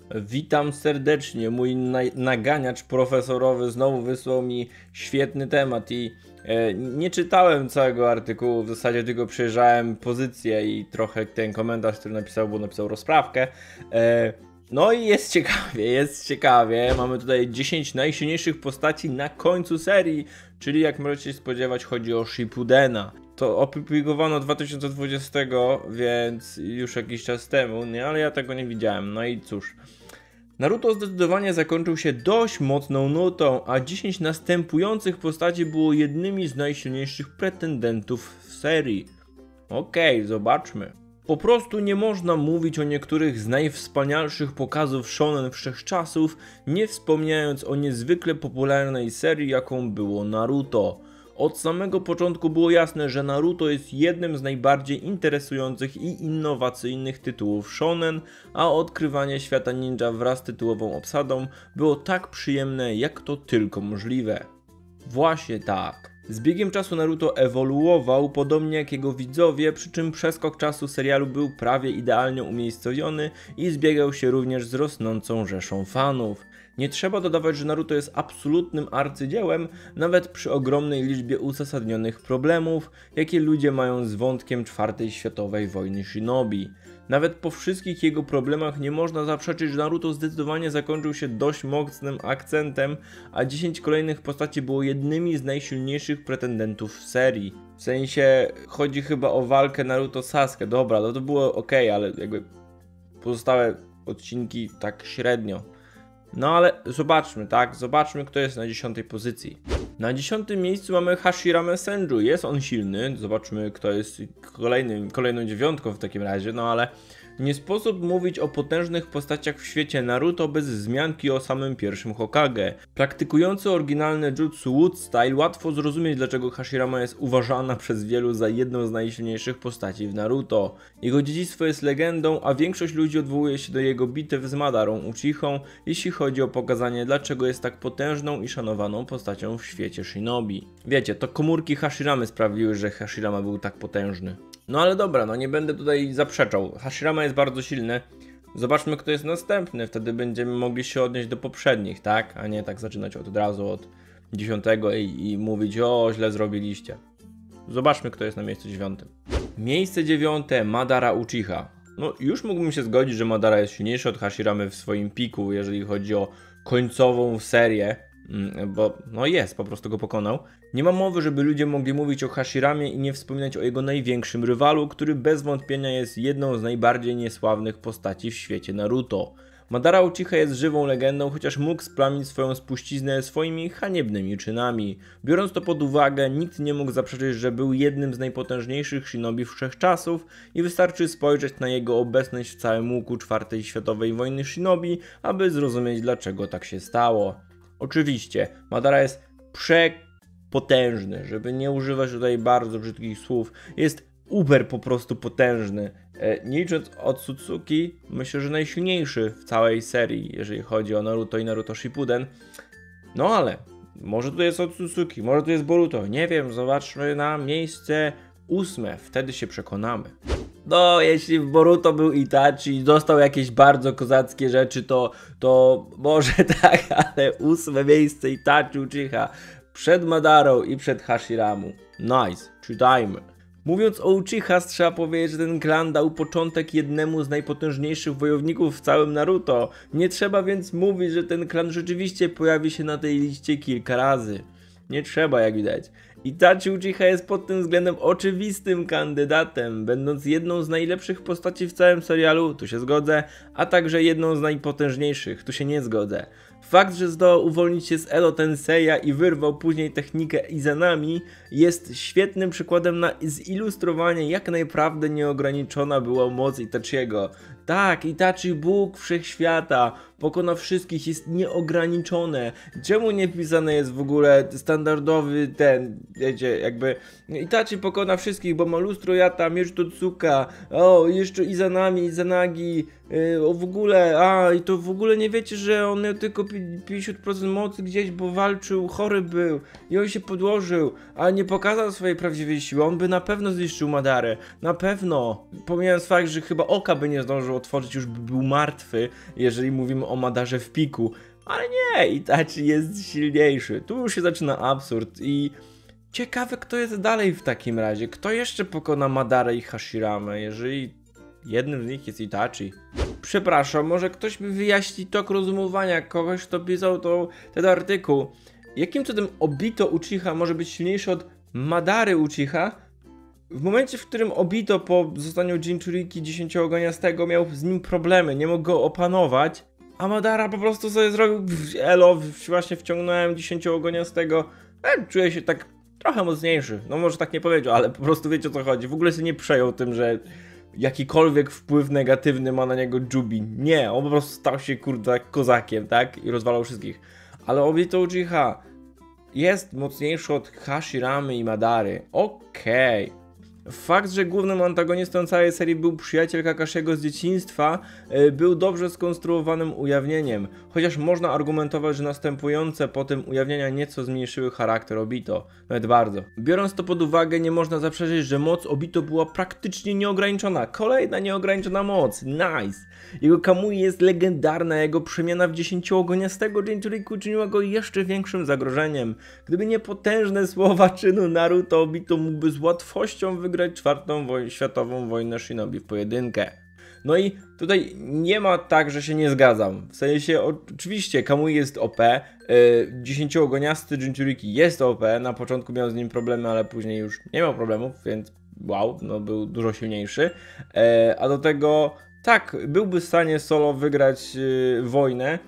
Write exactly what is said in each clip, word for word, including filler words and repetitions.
Witam serdecznie, mój na naganiacz profesorowy znowu wysłał mi świetny temat i e, nie czytałem całego artykułu, w zasadzie tylko przejrzałem pozycję i trochę ten komentarz, który napisał, bo napisał rozprawkę. E, no i jest ciekawie, jest ciekawie, mamy tutaj dziesięć najsilniejszych postaci na końcu serii, czyli jak możecie się spodziewać chodzi o Shippudena. To opublikowano dwa tysiące dwudziestego, więc już jakiś czas temu, nie? Ale ja tego nie widziałem, no i cóż. Naruto zdecydowanie zakończył się dość mocną nutą, a dziesięć następujących postaci było jednymi z najsilniejszych pretendentów w serii. Okej, okay, zobaczmy. Po prostu nie można mówić o niektórych z najwspanialszych pokazów shonen wszechczasów, nie wspomniając o niezwykle popularnej serii, jaką było Naruto. Od samego początku było jasne, że Naruto jest jednym z najbardziej interesujących i innowacyjnych tytułów shonen, a odkrywanie świata ninja wraz z tytułową obsadą było tak przyjemne, jak to tylko możliwe. Właśnie tak. Z biegiem czasu Naruto ewoluował, podobnie jak jego widzowie, przy czym przeskok czasu serialu był prawie idealnie umiejscowiony i zbiegał się również z rosnącą rzeszą fanów. Nie trzeba dodawać, że Naruto jest absolutnym arcydziełem, nawet przy ogromnej liczbie uzasadnionych problemów, jakie ludzie mają z wątkiem czwartej światowej wojny Shinobi. Nawet po wszystkich jego problemach nie można zaprzeczyć, że Naruto zdecydowanie zakończył się dość mocnym akcentem, a dziesięć kolejnych postaci było jednymi z najsilniejszych pretendentów w serii. W sensie chodzi chyba o walkę Naruto-Sasuke, dobra, no to było ok, ale jakby pozostałe odcinki tak średnio. No ale zobaczmy, tak, zobaczmy kto jest na dziesiątej pozycji. Na dziesiątym miejscu mamy Hashirame Senju, jest on silny, zobaczmy kto jest kolejnym, kolejną dziewiątką w takim razie, no ale nie sposób mówić o potężnych postaciach w świecie Naruto bez wzmianki o samym pierwszym Hokage. Praktykujący oryginalny jutsu Wood Style łatwo zrozumieć, dlaczego Hashirama jest uważana przez wielu za jedną z najsilniejszych postaci w Naruto. Jego dziedzictwo jest legendą, a większość ludzi odwołuje się do jego bitew z Madarą Uchihą, jeśli chodzi o pokazanie, dlaczego jest tak potężną i szanowaną postacią w świecie Shinobi. Wiecie, to komórki Hashiramy sprawiły, że Hashirama był tak potężny. No ale dobra, no nie będę tutaj zaprzeczał. Hashirama jest bardzo silny. Zobaczmy kto jest następny, wtedy będziemy mogli się odnieść do poprzednich, tak? A nie tak zaczynać od razu od dziesiątego i, i mówić o źle zrobiliście. Zobaczmy kto jest na miejscu dziewiątym. Miejsce dziewiąte, Madara Uchiha. No już mógłbym się zgodzić, że Madara jest silniejszy od Hashiramy w swoim piku, jeżeli chodzi o końcową serię. Bo no jest, po prostu go pokonał. Nie ma mowy, żeby ludzie mogli mówić o Hashiramie i nie wspominać o jego największym rywalu, który bez wątpienia jest jedną z najbardziej niesławnych postaci w świecie Naruto. Madara Uchiha jest żywą legendą, chociaż mógł splamić swoją spuściznę swoimi haniebnymi czynami. Biorąc to pod uwagę, nikt nie mógł zaprzeczyć, że był jednym z najpotężniejszych shinobi wszechczasów i wystarczy spojrzeć na jego obecność w całym łuku czwartej światowej wojny shinobi, aby zrozumieć, dlaczego tak się stało. Oczywiście, Madara jest przepotężny, żeby nie używać tutaj bardzo brzydkich słów, jest uber po prostu potężny. E, nie licząc Otsutsuki, myślę, że najsilniejszy w całej serii, jeżeli chodzi o Naruto i Naruto Shippuden. No ale, może tu jest Otsutsuki, może tu jest Boruto, nie wiem, zobaczmy na miejsce ósme, wtedy się przekonamy. No, jeśli w Boruto był Itachi i dostał jakieś bardzo kozackie rzeczy, to, to może tak, ale ósme miejsce Itachi Uchiha przed Madarą i przed Hashiramu. Nice, czytajmy. Mówiąc o Uchihas, trzeba powiedzieć, że ten klan dał początek jednemu z najpotężniejszych wojowników w całym Naruto. Nie trzeba więc mówić, że ten klan rzeczywiście pojawi się na tej liście kilka razy. Nie trzeba, jak widać. Itachi Uchiha jest pod tym względem oczywistym kandydatem, będąc jedną z najlepszych postaci w całym serialu, tu się zgodzę, a także jedną z najpotężniejszych, tu się nie zgodzę. Fakt, że zdołał uwolnić się z Elo Tenseja i wyrwał później technikę Izanami, jest świetnym przykładem na zilustrowanie, jak naprawdę nieograniczona była moc Itachiego. Tak, Itachi Bóg Wszechświata, pokona wszystkich, jest nieograniczone. Czemu nie wpisane jest w ogóle standardowy ten, wiecie, jakby Itachi pokona wszystkich, bo ma lustro Yata, miecz Totsuka, o, jeszcze Izanami, Izanagi, Yy, o w ogóle, a i to w ogóle nie wiecie, że on miał tylko pięćdziesiąt procent mocy gdzieś, bo walczył, chory był i on się podłożył, a nie pokazał swojej prawdziwej siły. On by na pewno zniszczył Madarę, na pewno. Pomijając fakt, że chyba oka by nie zdążył otworzyć, już by był martwy, jeżeli mówimy o Madarze w piku. Ale nie, Itachi jest silniejszy. Tu już się zaczyna absurd i ciekawe, kto jest dalej w takim razie. Kto jeszcze pokona Madarę i Hashiramę, jeżeli jednym z nich jest Itachi? Przepraszam, może ktoś mi wyjaśni tok rozumowania kogoś, kto pisał to, ten artykuł. Jakim cudem Obito Uchiha może być silniejszy od Madary Uchiha? W momencie, w którym Obito po zostaniu Jinchuriki dziesięciooganiastego miał z nim problemy, nie mógł go opanować, a Madara po prostu sobie zrobił elo, właśnie wciągnąłem dziesięciooganiastego, e, czuję się tak trochę mocniejszy. No może tak nie powiedział, ale po prostu wiecie o co chodzi. W ogóle się nie przejął tym, że jakikolwiek wpływ negatywny ma na niego Jubi. Nie, on po prostu stał się kurde kozakiem, tak? I rozwalał wszystkich. Ale Obito Uchiha jest mocniejszy od Hashiramy i Madary. Okej. Okay. Fakt, że głównym antagonistą całej serii był przyjaciel Kakashiego z dzieciństwa, był dobrze skonstruowanym ujawnieniem, chociaż można argumentować, że następujące po tym ujawnienia nieco zmniejszyły charakter Obito, nawet bardzo. Biorąc to pod uwagę, nie można zaprzeczyć, że moc Obito była praktycznie nieograniczona. Kolejna nieograniczona moc, nice! Jego Kamui jest legendarna, jego przemiana w dziesięciooganiastego Jinchuriku czyniła go jeszcze większym zagrożeniem. Gdyby nie potężne słowa czynu Naruto, Obito mógłby z łatwością wygrać czwartą woj- światową wojnę Shinobi w pojedynkę. No i tutaj nie ma tak, że się nie zgadzam. W sensie, oczywiście Kamui jest O P, yy, dziesięciooganiasty Jinchuriki jest O P, na początku miał z nim problemy, ale później już nie miał problemów, więc wow, no był dużo silniejszy. Yy, a do tego, tak, byłby w stanie solo wygrać yy, wojnę,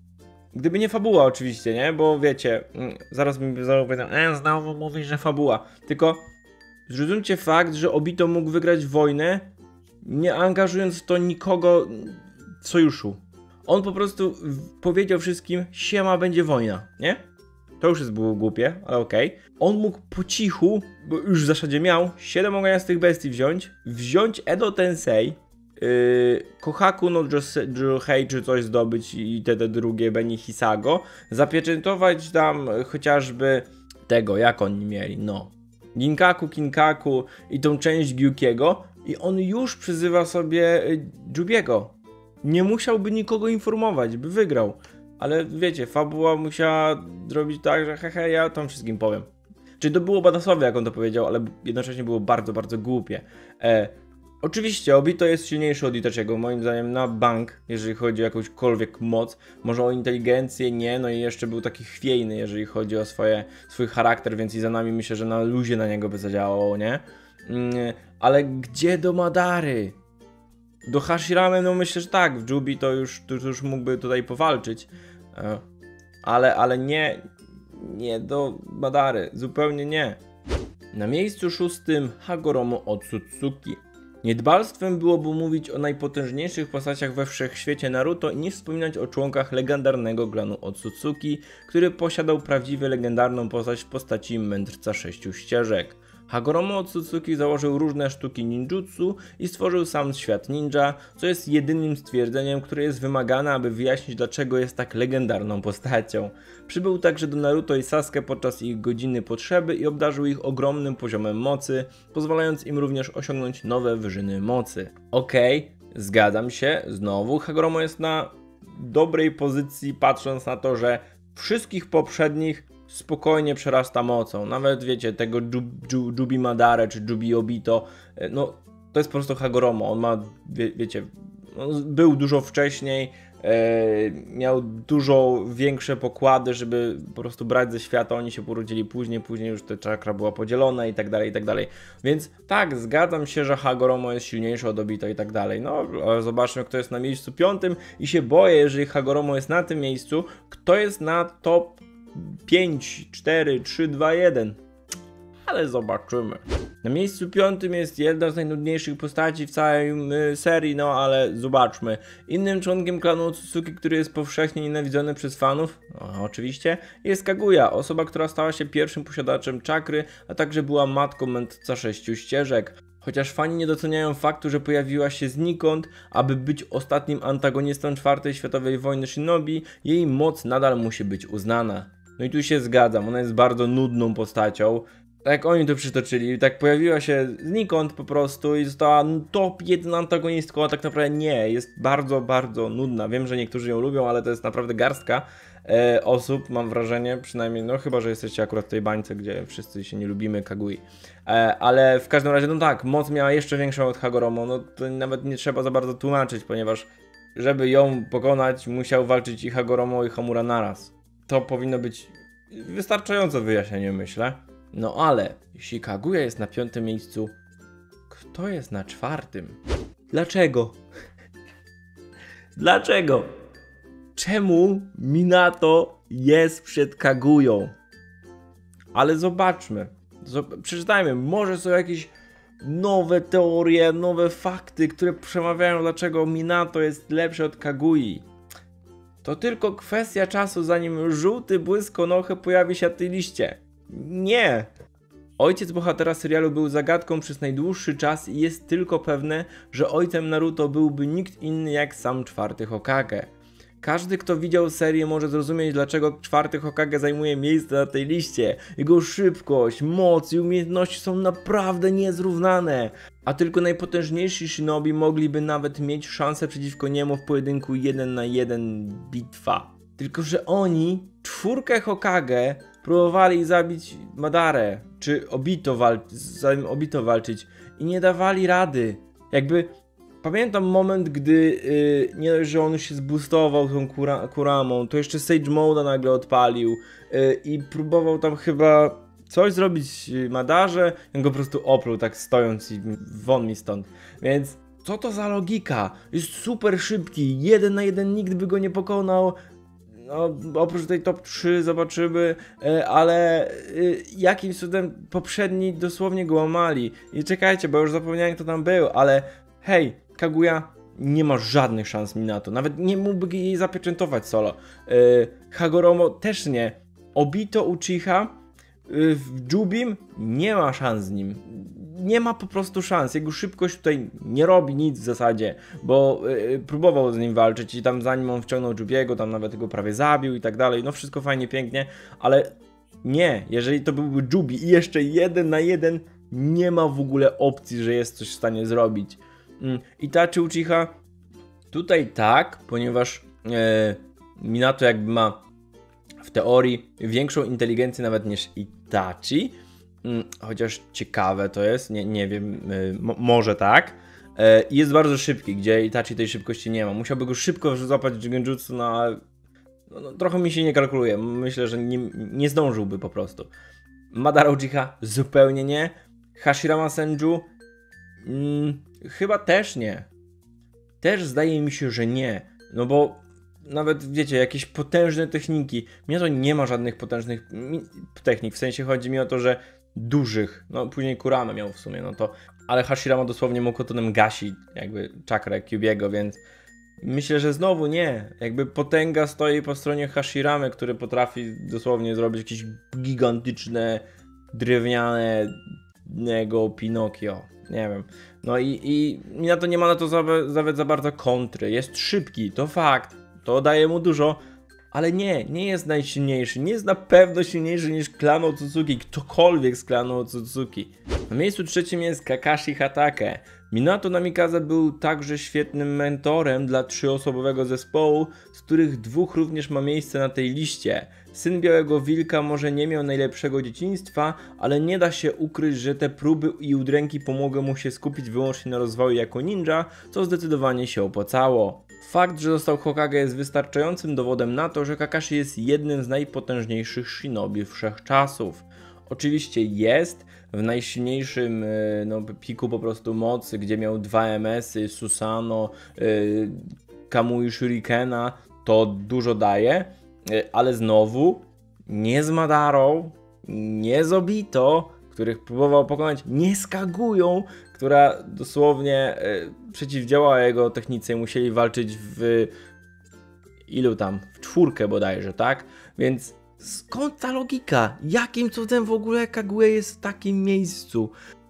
gdyby nie fabuła oczywiście, nie? Bo wiecie, yy, zaraz mi znowu powiedzą, e, znowu mówisz, że fabuła. Tylko zrozumcie fakt, że Obito mógł wygrać wojnę, nie angażując w to nikogo w sojuszu. On po prostu powiedział wszystkim, siema, będzie wojna, nie? To już jest było głupie, ale okej. Okay. On mógł po cichu, bo już w zasadzie miał, siedem oganiastych bestii wziąć, wziąć Edo Tensei, yy, Kohaku no Johei czy coś zdobyć i te, te drugie Beni Hisago, zapieczętować tam chociażby tego, jak oni mieli, no. Ginkaku, Kinkaku i tą część Gyukiego i on już przyzywa sobie Jubiego. Nie musiałby nikogo informować, by wygrał. Ale wiecie, fabuła musiała zrobić tak, że hehe, ja tam wszystkim powiem. Czyli to było badasowe, jak on to powiedział, ale jednocześnie było bardzo, bardzo głupie. E, oczywiście Obito jest silniejszy od Itachiego, moim zdaniem na bank, jeżeli chodzi o jakąśkolwiek moc. Może o inteligencję nie, no i jeszcze był taki chwiejny, jeżeli chodzi o swoje, swój charakter, więc i za nami myślę, że na luzie na niego by zadziałało, nie? Mm, ale gdzie do Madary? Do Hashiramy, no myślę, że tak, w Jubi to już, to już mógłby tutaj powalczyć. E, ale, ale nie, nie do Madary, zupełnie nie. Na miejscu szóstym Hagoromo Otsutsuki. Niedbalstwem byłoby mówić o najpotężniejszych postaciach we wszechświecie Naruto i nie wspominać o członkach legendarnego klanu Otsutsuki, który posiadał prawdziwie legendarną postać w postaci mędrca sześciu ścieżek. Hagoromo Otsutsuki założył różne sztuki ninjutsu i stworzył sam świat ninja, co jest jedynym stwierdzeniem, które jest wymagane, aby wyjaśnić, dlaczego jest tak legendarną postacią. Przybył także do Naruto i Sasuke podczas ich godziny potrzeby i obdarzył ich ogromnym poziomem mocy, pozwalając im również osiągnąć nowe wyżyny mocy. Okej, okay, zgadzam się, znowu Hagoromo jest na dobrej pozycji, patrząc na to, że wszystkich poprzednich spokojnie przerasta mocą. Nawet wiecie, tego Jubi Madare czy Jubi Obito, no to jest po prostu Hagoromo. On ma, wie, wiecie, on był dużo wcześniej, e, miał dużo większe pokłady, żeby po prostu brać ze świata. Oni się urodzili później, później już ta czakra była podzielona i tak dalej, i tak dalej. Więc tak, zgadzam się, że Hagoromo jest silniejszy od Obito i tak dalej. No, ale zobaczmy, kto jest na miejscu piątym i się boję, jeżeli Hagoromo jest na tym miejscu, kto jest na top pięć, cztery, trzy, dwa, jeden. Ale zobaczymy. Na miejscu piątym jest jedna z najnudniejszych postaci w całej y, serii, no ale zobaczmy. Innym członkiem klanu Otsutsuki, który jest powszechnie nienawidzony przez fanów, no, oczywiście, jest Kaguya, osoba, która stała się pierwszym posiadaczem czakry, a także była matką mędrca sześciu ścieżek. Chociaż fani nie doceniają faktu, że pojawiła się znikąd, aby być ostatnim antagonistą czwartej światowej wojny Shinobi, jej moc nadal musi być uznana. No i tu się zgadzam, ona jest bardzo nudną postacią. Tak jak oni to przytoczyli, tak pojawiła się znikąd po prostu i została top jeden antagonistką, a tak naprawdę nie, jest bardzo, bardzo nudna. Wiem, że niektórzy ją lubią, ale to jest naprawdę garstka e, osób, mam wrażenie, przynajmniej, no chyba, że jesteście akurat w tej bańce, gdzie wszyscy się nie lubimy Kagui. E, ale w każdym razie, no tak, moc miała jeszcze większą od Hagoromo, no to nawet nie trzeba za bardzo tłumaczyć, ponieważ żeby ją pokonać, musiał walczyć i Hagoromo, i Homura naraz. To powinno być wystarczające wyjaśnienie, myślę. No ale, jeśli Kaguya jest na piątym miejscu, kto jest na czwartym? Dlaczego? Dlaczego? Czemu Minato jest przed Kaguyą? Ale zobaczmy. Zob- przeczytajmy, może są jakieś nowe teorie, nowe fakty, które przemawiają, dlaczego Minato jest lepszy od Kagui. To tylko kwestia czasu, zanim żółty błysk Konoha pojawi się na tej liście. Nie! Ojciec bohatera serialu był zagadką przez najdłuższy czas i jest tylko pewne, że ojcem Naruto byłby nikt inny jak sam czwarty Hokage. Każdy, kto widział serię, może zrozumieć, dlaczego czwarty Hokage zajmuje miejsce na tej liście. Jego szybkość, moc i umiejętności są naprawdę niezrównane. A tylko najpotężniejsi shinobi mogliby nawet mieć szansę przeciwko niemu w pojedynku jeden na jeden bitwa. Tylko że oni, czwórkę Hokage, próbowali zabić Madarę, czy Obito, walczyć, zanim Obito walczyć i nie dawali rady. Jakby, pamiętam moment, gdy yy, nie dość, że on się zboostował tą kura, Kuramą, to jeszcze Sage Mode'a nagle odpalił yy, i próbował tam chyba coś zrobić Madarze, i on go po prostu opluł tak stojąc i won mi stąd. Więc co to za logika? Jest super szybki, jeden na jeden nikt by go nie pokonał. No, oprócz tej top trzy zobaczymy, ale jakimś cudem poprzedni dosłownie go łamali. I czekajcie, bo już zapomniałem, kto tam był, ale hej, Kaguya nie ma żadnych szans mi na to. Nawet nie mógłby jej zapieczętować solo. Hagoromo też nie. Obito Uchiha w Jubim nie ma szans z nim. Nie ma po prostu szans. Jego szybkość tutaj nie robi nic w zasadzie, bo yy, próbował z nim walczyć i tam zanim on wciągnął Jubiego, tam nawet go prawie zabił i tak dalej. No wszystko fajnie, pięknie, ale nie. Jeżeli to byłby Jubi i jeszcze jeden na jeden, nie ma w ogóle opcji, że jest coś w stanie zrobić. Yy, Itachi Uchiha tutaj tak, ponieważ yy, Minato jakby ma w teorii większą inteligencję nawet niż Itachi. Chociaż ciekawe to jest, nie, nie wiem, mo może tak. I jest bardzo szybki, gdzie Itachi tej szybkości nie ma. Musiałby go szybko złapać Genjutsu, no ale no, no, trochę mi się nie kalkuluje. Myślę, że nie, nie zdążyłby po prostu. Madara Uchiha zupełnie nie. Hashirama Senju hmm, chyba też nie. Też zdaje mi się, że nie. No bo nawet, wiecie, jakieś potężne techniki. Mnie to nie ma żadnych potężnych technik. W sensie chodzi mi o to, że dużych. No później Kurama miał w sumie, no to... Ale Hashirama dosłownie mógł totem gasić jakby czakrę Kyubiego, więc... Myślę, że znowu nie. Jakby potęga stoi po stronie Hashiramy, który potrafi dosłownie zrobić jakieś gigantyczne, drewnianego Pinokio. Nie wiem. No i, i na to nie ma na to za, za, za bardzo kontry. Jest szybki, to fakt. To daje mu dużo, ale nie, nie jest najsilniejszy. Nie jest na pewno silniejszy niż klan Otsutsuki. Ktokolwiek z klanu Otsutsuki. Na miejscu trzecim jest Kakashi Hatake. Minato Namikaze był także świetnym mentorem dla trzyosobowego zespołu, z których dwóch również ma miejsce na tej liście. Syn Białego Wilka może nie miał najlepszego dzieciństwa, ale nie da się ukryć, że te próby i udręki pomogły mu się skupić wyłącznie na rozwoju jako ninja, co zdecydowanie się opłacało. Fakt, że został Hokage jest wystarczającym dowodem na to, że Kakashi jest jednym z najpotężniejszych shinobi wszechczasów. Oczywiście jest w najsilniejszym no, piku po prostu mocy, gdzie miał dwa M S y, Susanoo, yy, Kamui Shurikena, to dużo daje, yy, ale znowu nie z Madarą, nie z Obito, których próbował pokonać, nie z Kaguyą, która dosłownie yy, przeciwdziałała jego technice i musieli walczyć w ilu tam? W czwórkę bodajże, tak? Więc skąd ta logika? Jakim cudem w ogóle Kaguya jest w takim miejscu?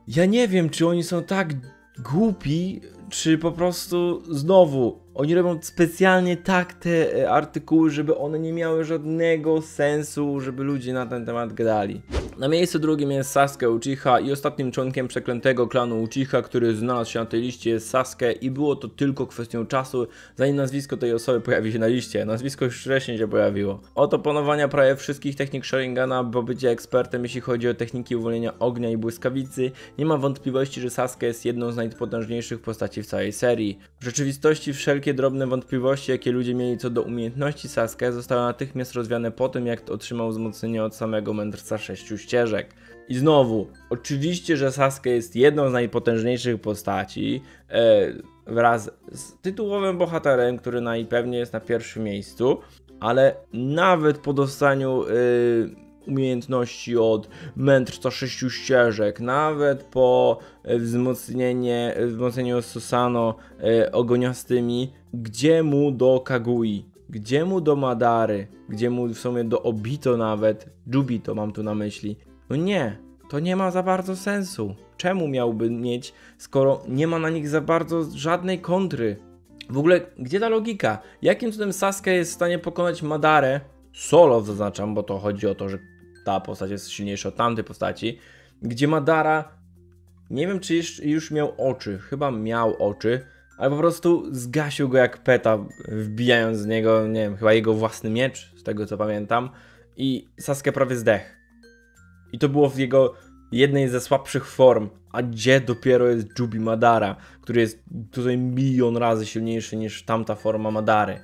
Ja nie wiem, czy oni są tak głupi, czy po prostu znowu oni robią specjalnie tak te artykuły, żeby one nie miały żadnego sensu, żeby ludzie na ten temat gadali. Na miejscu drugim jest Sasuke Uchiha i ostatnim członkiem przeklętego klanu Uchiha, który znalazł się na tej liście, jest Sasuke i było to tylko kwestią czasu, zanim nazwisko tej osoby pojawi się na liście. Nazwisko już wcześniej się pojawiło. Od opanowania prawie wszystkich technik Sharingana, bo bycie ekspertem jeśli chodzi o techniki uwolnienia ognia i błyskawicy, nie ma wątpliwości, że Sasuke jest jedną z najpotężniejszych postaci w całej serii. W rzeczywistości wszelkie drobne wątpliwości, jakie ludzie mieli co do umiejętności Sasuke, zostały natychmiast rozwiane po tym, jak otrzymał wzmocnienie od samego mędrca sześciu ścieżek. I znowu, oczywiście, że Sasuke jest jedną z najpotężniejszych postaci, e, wraz z tytułowym bohaterem, który najpewniej jest na pierwszym miejscu, ale nawet po dostaniu e, umiejętności od mędrca sześciu ścieżek, nawet po wzmocnienie, wzmocnieniu Susanoo e, ogoniastymi, gdzie mu do Kagui, gdzie mu do Madary, gdzie mu w sumie do Obito nawet, Jubito mam tu na myśli. No nie, to nie ma za bardzo sensu. Czemu miałby mieć, skoro nie ma na nich za bardzo żadnej kontry? W ogóle, gdzie ta logika? Jakim cudem Sasuke jest w stanie pokonać Madarę, solo zaznaczam, bo to chodzi o to, że ta postać jest silniejsza od tamtej postaci, gdzie Madara, nie wiem czy już, już miał oczy, chyba miał oczy, ale po prostu zgasił go jak peta, wbijając z niego, nie wiem, chyba jego własny miecz, z tego co pamiętam, i Sasuke prawie zdechł. I to było w jego jednej ze słabszych form, a gdzie dopiero jest Jubi Madara, który jest tutaj milion razy silniejszy niż tamta forma Madary.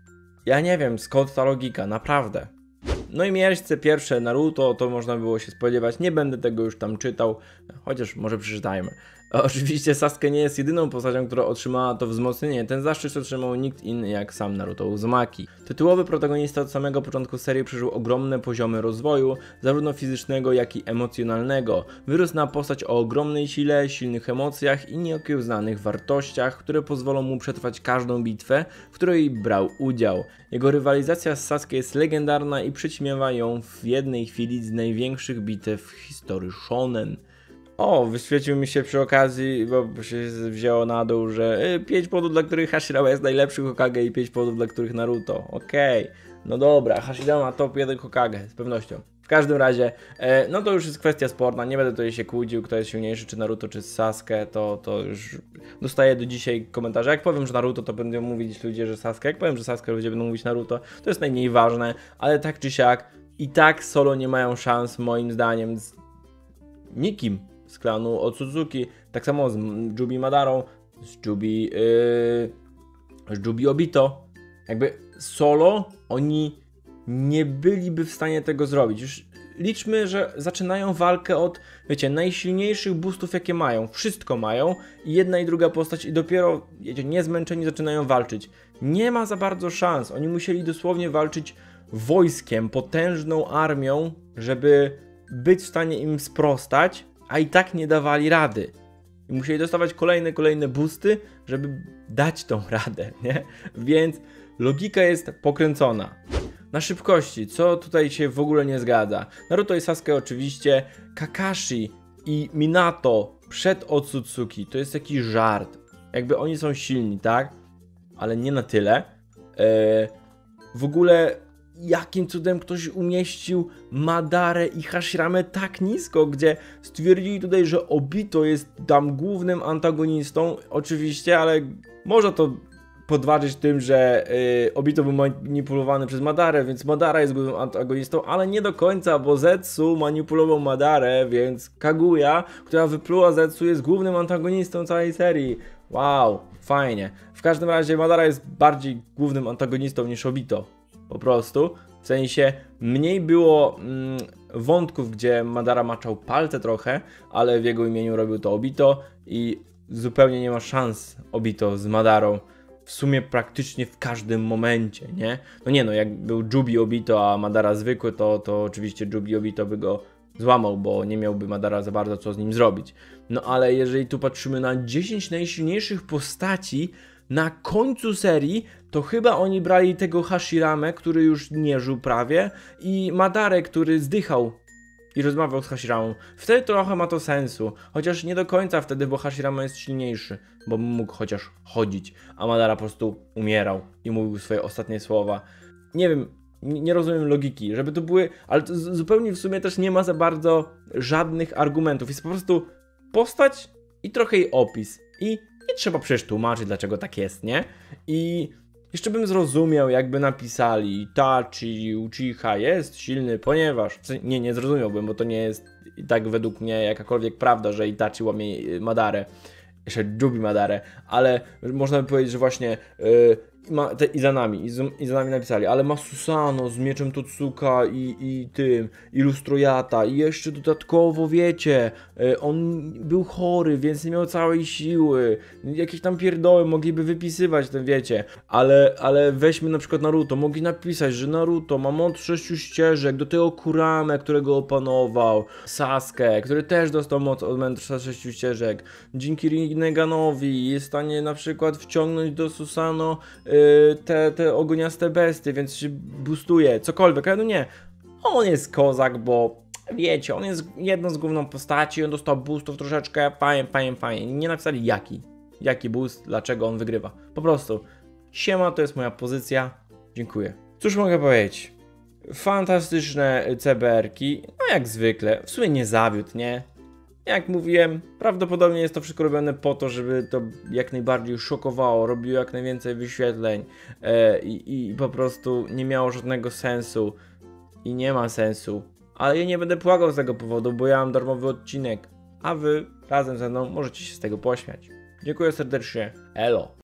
Ja nie wiem, skąd ta logika, naprawdę. No i miejsce pierwsze Naruto, to można było się spodziewać, nie będę tego już tam czytał, chociaż może przeczytajmy. Oczywiście Sasuke nie jest jedyną postacią, która otrzymała to wzmocnienie, ten zaszczyt otrzymał nikt inny jak sam Naruto Uzumaki. Tytułowy protagonista od samego początku serii przeżył ogromne poziomy rozwoju, zarówno fizycznego jak i emocjonalnego. Wyrósł na postać o ogromnej sile, silnych emocjach i nieokiełznanych wartościach, które pozwolą mu przetrwać każdą bitwę, w której brał udział. Jego rywalizacja z Sasuke jest legendarna i przyćmiewa ją w jednej chwili z największych bitew w historii shonen. O, wyświecił mi się przy okazji, bo się wzięło na dół, że pięć powodów, dla których Hashirama jest najlepszy Hokage i pięć powodów, dla których Naruto. Okej, okay. No dobra, Hashirama top jeden Hokage, z pewnością. W każdym razie, e, no to już jest kwestia sporna, nie będę tutaj się kłócił, kto jest silniejszy, czy Naruto, czy Sasuke, to, to już dostaję do dzisiaj komentarze. Jak powiem, że Naruto, to będą mówić ludzie, że Sasuke, jak powiem, że Sasuke, ludzie będą mówić Naruto, to jest najmniej ważne, ale tak czy siak, i tak solo nie mają szans, moim zdaniem, z nikim z klanu Otsutsuki, tak samo z Jubi Madarą, z Jubi, yy, z Jubi Obito. Jakby solo oni nie byliby w stanie tego zrobić. Już liczmy, że zaczynają walkę od, wiecie, najsilniejszych boostów jakie mają. Wszystko mają i jedna i druga postać i dopiero, wiecie, niezmęczeni zaczynają walczyć. Nie ma za bardzo szans. Oni musieli dosłownie walczyć wojskiem, potężną armią, żeby być w stanie im sprostać, a i tak nie dawali rady. I musieli dostawać kolejne, kolejne boosty, żeby dać tą radę, nie? Więc logika jest pokręcona. Na szybkości, co tutaj się w ogóle nie zgadza? Naruto i Sasuke oczywiście, Kakashi i Minato przed Otsutsuki, to jest taki żart. Jakby oni są silni, tak? Ale nie na tyle. Eee, w ogóle jakim cudem ktoś umieścił Madarę i Hashiramę tak nisko, gdzie stwierdzili tutaj, że Obito jest tam głównym antagonistą, oczywiście, ale można to podważyć tym, że yy, Obito był manipulowany przez Madarę, więc Madara jest głównym antagonistą, ale nie do końca, bo Zetsu manipulował Madarę, więc Kaguya, która wypluła Zetsu, jest głównym antagonistą całej serii. Wow, fajnie. W każdym razie Madara jest bardziej głównym antagonistą niż Obito. Po prostu, w sensie mniej było mm, wątków, gdzie Madara maczał palce trochę, ale w jego imieniu robił to Obito i zupełnie nie ma szans Obito z Madarą w sumie praktycznie w każdym momencie, nie? No nie no, jak był Jubi Obito, a Madara zwykły, to, to oczywiście Jubi Obito by go złamał, bo nie miałby Madara za bardzo co z nim zrobić. No ale jeżeli tu patrzymy na dziesięć najsilniejszych postaci na końcu serii, to chyba oni brali tego Hashiramę, który już nie żył prawie, i Madarę, który zdychał i rozmawiał z Hashiramą. Wtedy trochę ma to sensu, chociaż nie do końca wtedy, bo Hashirama jest silniejszy, bo mógł chociaż chodzić, a Madara po prostu umierał i mówił swoje ostatnie słowa. Nie wiem, nie, nie rozumiem logiki, żeby to były, ale to z, zupełnie w sumie też nie ma za bardzo żadnych argumentów, jest po prostu postać i trochę jej opis i nie trzeba przecież tłumaczyć, dlaczego tak jest, nie? I jeszcze bym zrozumiał, jakby napisali Itachi Uchiha jest silny, ponieważ... W sensie, nie, nie zrozumiałbym, bo to nie jest i tak według mnie jakakolwiek prawda, że Itachi łamie Madarę. Jeszcze Jubi Madarę, ale można by powiedzieć, że właśnie yy, ma te Izanami, Iz Izanami napisali, ale ma Susanoo z mieczem Totsuka i, i tym, i Lustrojata i jeszcze dodatkowo, wiecie, yy, on był chory, więc nie miał całej siły, jakieś tam pierdoły mogliby wypisywać, ten wiecie, ale, ale weźmy na przykład Naruto, mogli napisać, że Naruto ma moc sześciu ścieżek, do tego Kurame, którego opanował, Sasuke, który też dostał moc od mędrca sześciu ścieżek, dzięki Rineganowi jest w stanie na przykład wciągnąć do Susanoo yy, te, te ogoniaste besty, więc się boostuje, cokolwiek, ale no nie, on jest kozak, bo wiecie, on jest jedną z główną postaci, on dostał boostów troszeczkę, fajnie, fajnie, fajnie, nie napisali jaki, jaki boost, dlaczego on wygrywa, po prostu, siema, to jest moja pozycja, dziękuję. Cóż mogę powiedzieć, fantastyczne C B R-ki, no jak zwykle, w sumie nie zawiódł, nie? Jak mówiłem, prawdopodobnie jest to wszystko robione po to, żeby to jak najbardziej szokowało, robiło jak najwięcej wyświetleń e, i, i po prostu nie miało żadnego sensu i nie ma sensu. Ale ja nie będę płakał z tego powodu, bo ja mam darmowy odcinek, a wy razem ze mną możecie się z tego pośmiać. Dziękuję serdecznie, elo!